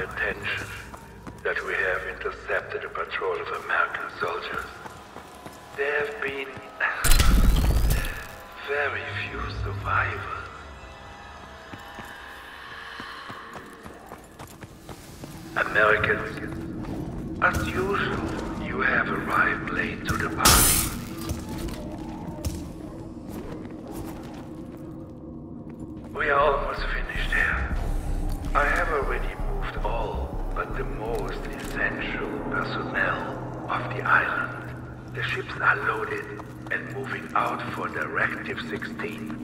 attention that we have intercepted a patrol of American soldiers. There have been very few survivors. Americans, as usual, you have arrived late to the party. We are almost finished here. I have already moved all but the most essential personnel off the island. The ships are loaded and moving out for Directive 16.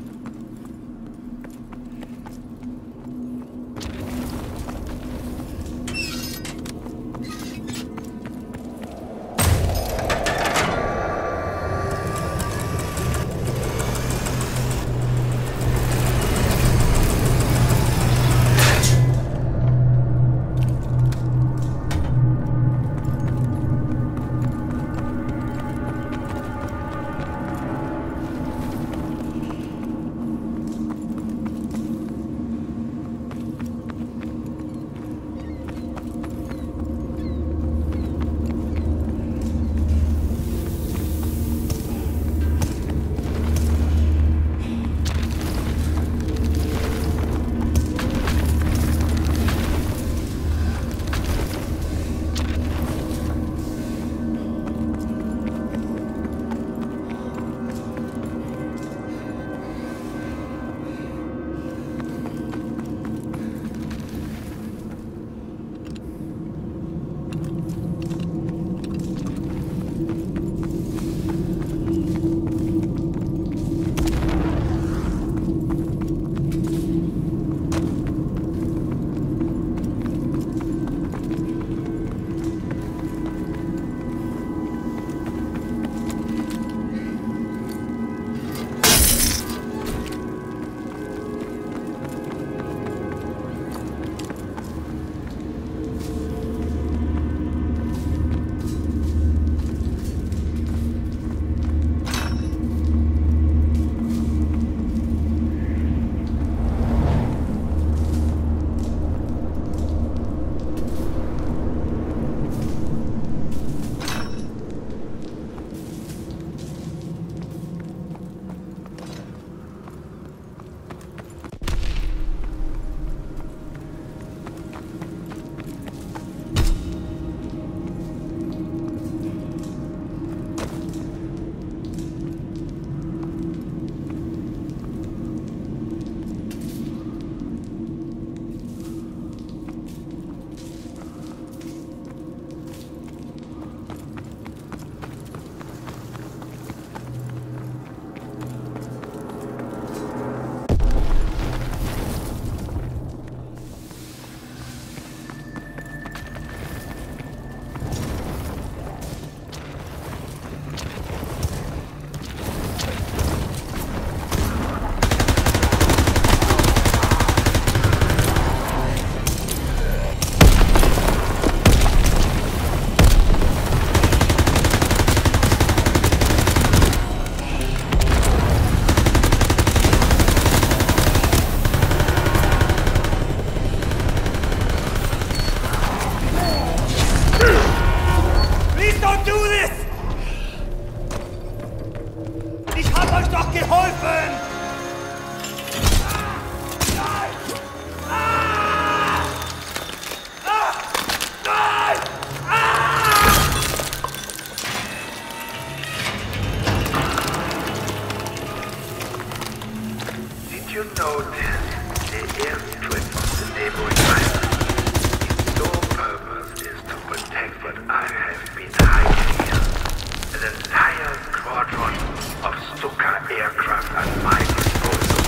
You know this, the airstrip of the neighboring island. Its sole purpose is to protect what I have been hiding here. An entire squadron of Stuka aircraft at my disposal.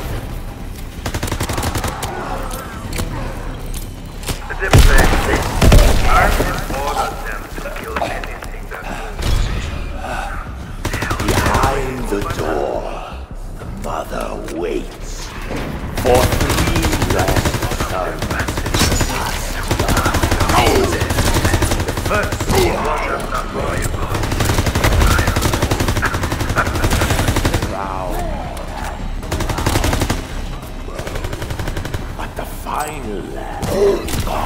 The fact is, I have ordered them to kill anything that moves. Behind the door, the mother waits. For 3 last suns. But what I'm not worried about. But the final last.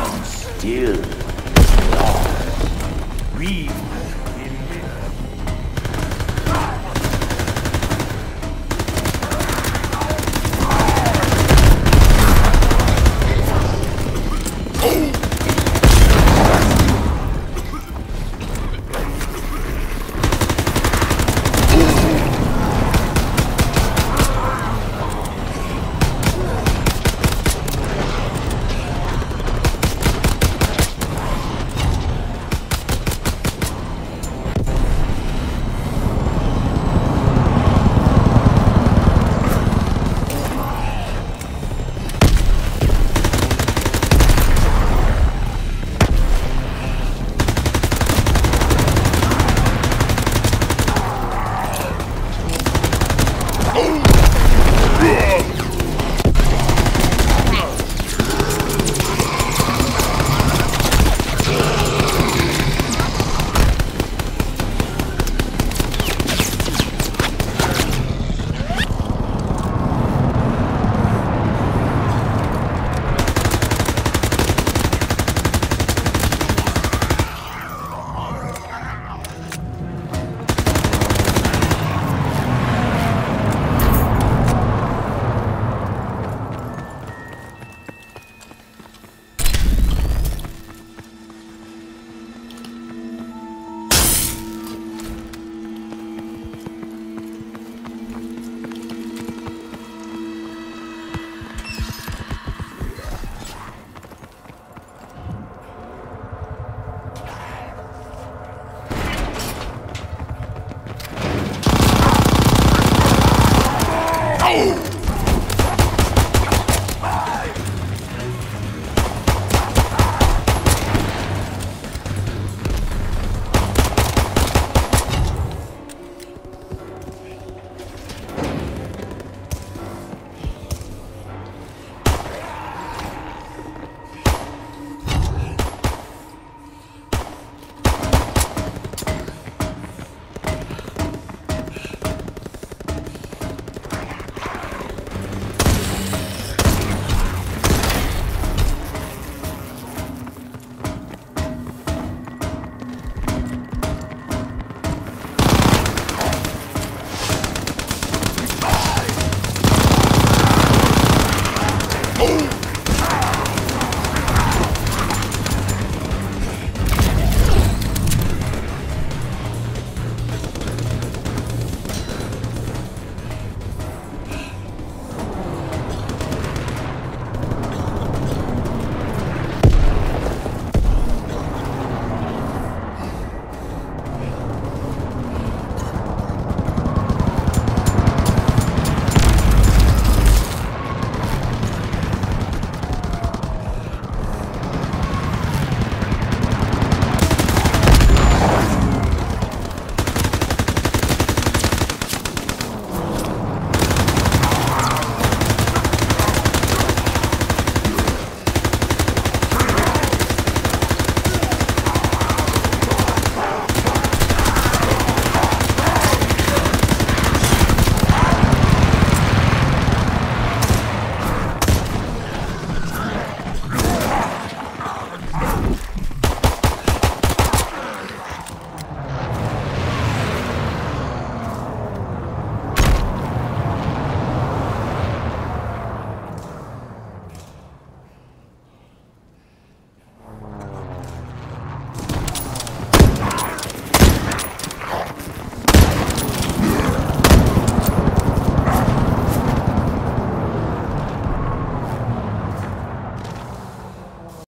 Oh!